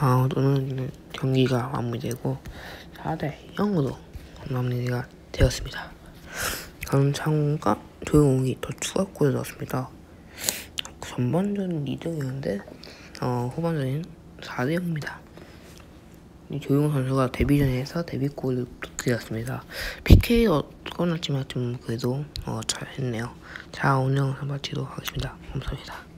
오늘 경기가 마무리되고 4대0으로 마무리가 되었습니다. 강창호가 조용히 더 추가골을 넣었습니다. 전반전은 2등이었는데 후반전은 4대0입니다. 조용 선수가 데뷔전에서 데뷔골을 터뜨렸습니다. PK가 꺼냈지만 좀 그래도 잘했네요. 자, 오늘 영상 마치도록 하겠습니다. 감사합니다.